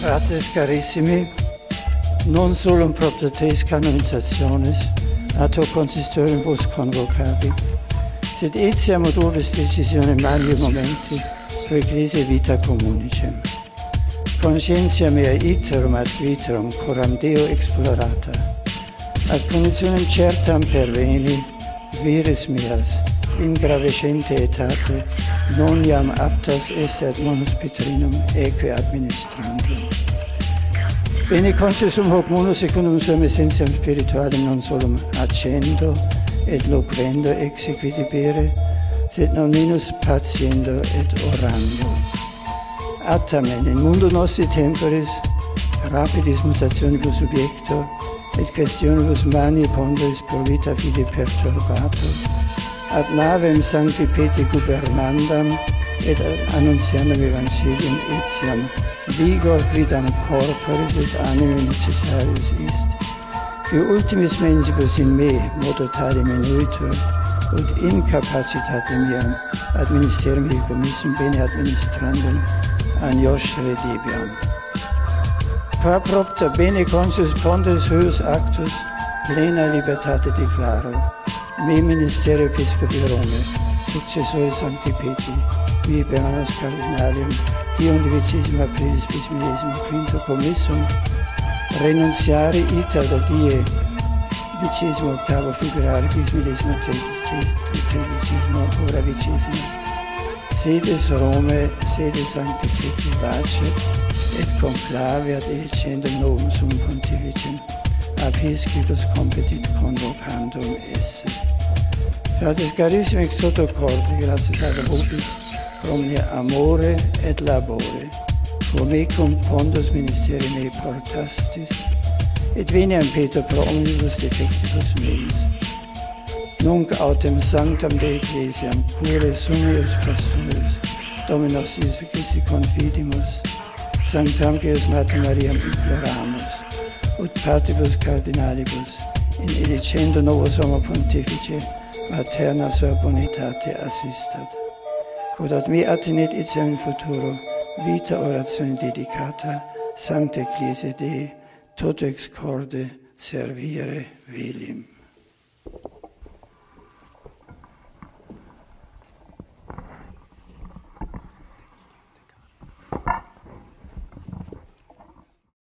Fratres carissimi, non solum propter tes canonizationes, atto consistorium vos convocavi, sed etiam ut oris decisione magni momenti pro ecclesia vita communicem. Conscientia mea iterum ad viterum coram Deo explorata, ad punitionem certam perveni, vires meas, in gravescente etate, non iam aptas esse ad munus Petrinum eque administrandum. Bene conscium hoc munus secundum suam essentiam spiritualem non solum accendo et loquendo exequidibere, sed non minus patiendo et orando. Attamen, in mundo nostri temporis, rapidis mutationibus subjecto, et questionibus mani ponderis pro vita fide perturbato, ad navem sancti Petri gubernandam, et annunciandam evangelium etiam, vigor quidam corporis et anime necessarius est. Qui ultimis mensibus in me, modo tali menuitur, ut incapacitatem iam ad ministerium commissum bene administrandum agnoscere debiam. Qua propter bene conscius ponderis huius actus, plena libertate declaro, me ministerio episcopi Rome, successore Sancti Petri, vi beamus cardinalium, Dium 12 aprilis bis 15 commissum, renunciare ita da die 18 februari bis 13 ora 20. Sedes Rome, sede Sancti Petri vacet, et conclave ad elicendum novum sum pontificem, episcopus competit convocandum esse. Fratres carissimi ex toto corde, gratias ad vobis, omnia amore et labore, quo mecum pondus ministeri me portastis, et veniam Peter pro omnibus defectibus meis. Nunc autem sanctam de ecclesiam cure sumius pastores, Dominus Iesu Christi confidimus, sanctam Geus Mater Mariam imploramus, ut patibus cardinalibus, in elicendo novus homo pontifice, materna sua bonitate assistat. Quod ad me attenet etiam in futuro, vita oratione dedicata, Sancta Ecclesia Dei, toto ex corde servire velim.